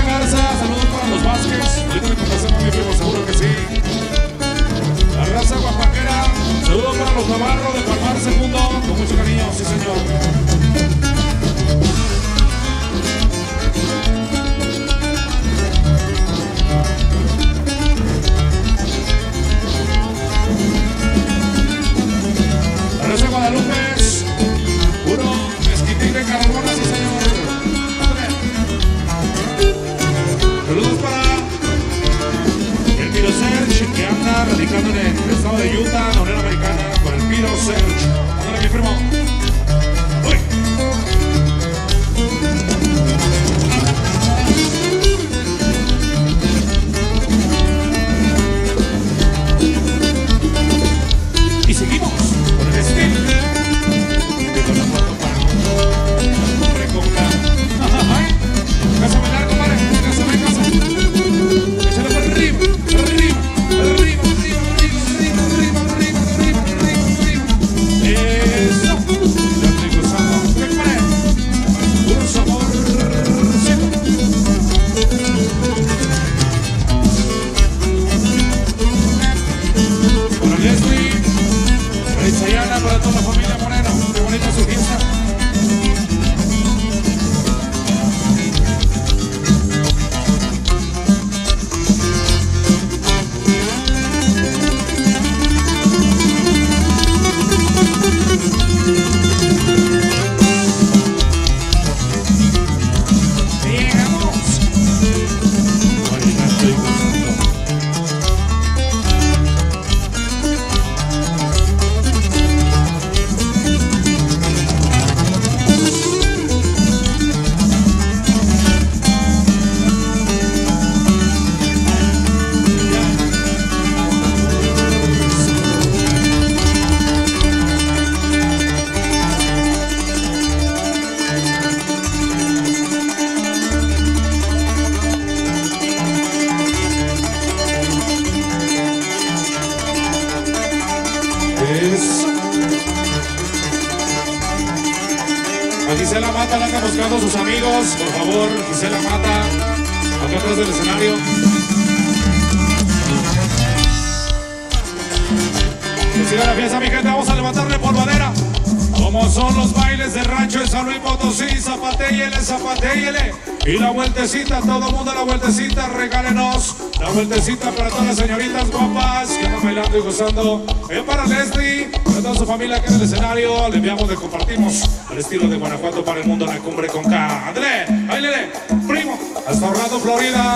Saludos para los Vázquez. Ahorita le complacemos a mi primo, seguro que sí. La raza sí señor. Rosa Guadalupe, puro mezquitín de Carmona, sí señor. Saludos para el Piro Serge, que anda radicando en el estado de Utah, la Unión Americana, con el Piro Serge. Ándale, mi primo. ¡Uy! Y seguimos con el estilo de Guanajuato para hombre con la... Cásame largo, padre, cásame, cásame. Échale por arriba, arriba, arriba, arriba, arriba, arriba, arriba, arriba, arriba, arriba. Eso. Ya estoy gozando. ¿Qué padre? Puro sabor. Para Leslie, para Isayana, para toda la familia Moreno. Qué bonita su fiesta. Llegamos. Bailando y gozando. A Gisela Mata la andan buscando sus amigos. Por favor, Gisela Mata, acá atrás del escenario. Que siga la fiesta, mi gente. Vamos a levantarle polvadera. Como son los bailes de rancho de San Luis Potosí. Zapatéyele, zapatéyele. Y la vueltecita, todo el mundo la vueltecita. Regálenos la vueltecita para todas las señoritas guapas que andan bailando y gozando. Para Leslie, para toda su familia aquí en el escenario. Le enviamos, le compartimos al estilo de Guanajuato para el mundo, la cumbre con K. Ándale, bailele, primo, hasta Orlando, Florida.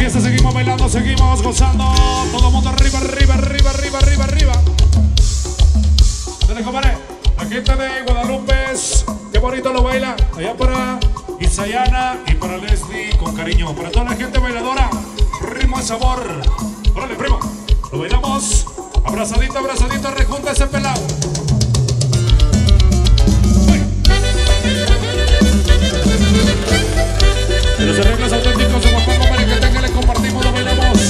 fiesta, seguimos bailando, seguimos gozando. Todo el mundo arriba, arriba, arriba, arriba, arriba, arriba. Dale, compadre. La gente de Guadalupe, qué bonito lo baila. Allá para Isayana y para Leslie, con cariño. Para toda la gente bailadora, ritmo de sabor. Órale, primo. Lo bailamos. Abrazadito, abrazadito, rejunta ese pelado. Y los arreglos auténticos de Guapán, compadre, que tenga, le compartimos, lo bailamos.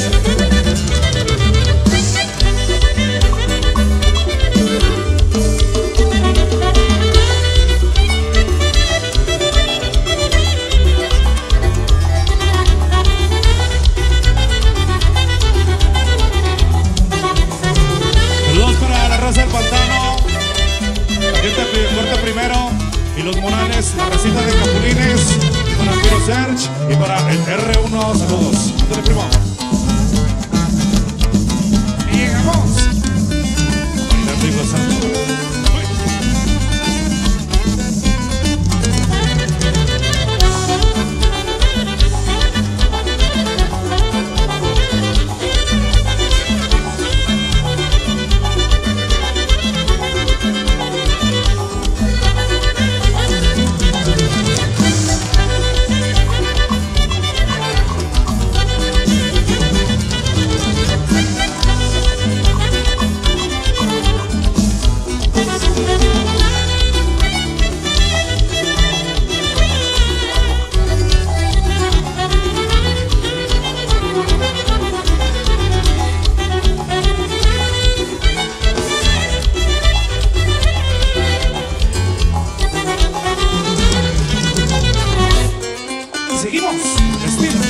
Saludos para la raza del pantano, la gente de Corte Primero y los Morales, la racita de Capulines, para Piro Search y para el R1, saludos. Dale, primo. Y llegamos. Bailando y gozando. Seguimos, estilo.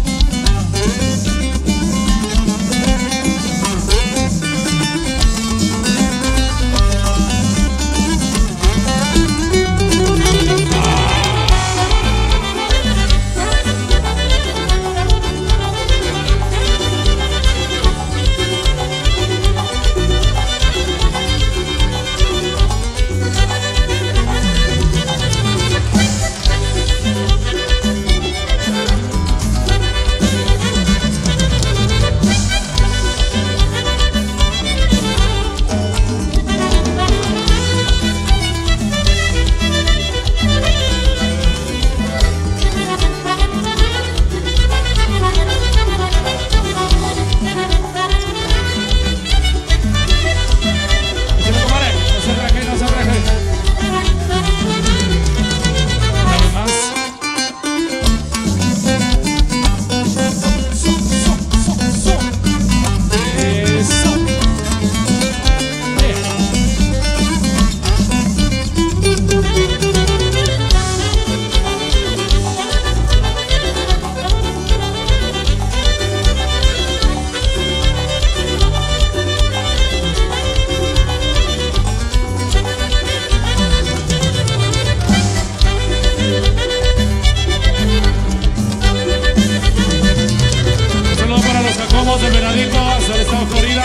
Del Venadito hasta el estado de Florida.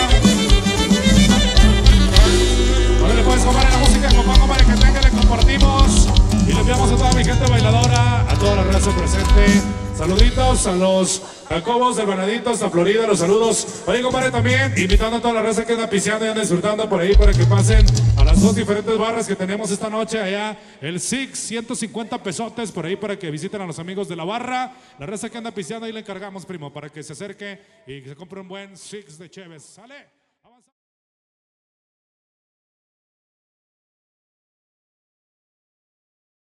A ver, le puedes comer la música en Guapán, compadre, que tenga, le compartimos. Y le enviamos a toda mi gente bailadora, a toda la raza presente. Saluditos a los Jacobos del Venadito hasta Florida, los saludos. Oye, compadre, también invitando a toda la raza que anda piseando y anda disfrutando por ahí para que pasen a las dos diferentes barras que tenemos esta noche allá. El Six, 150 pesotes por ahí para que visiten a los amigos de la barra. La raza que anda piseando ahí le encargamos, primo, para que se acerque y que se compre un buen Six de Chévez. ¿Sale?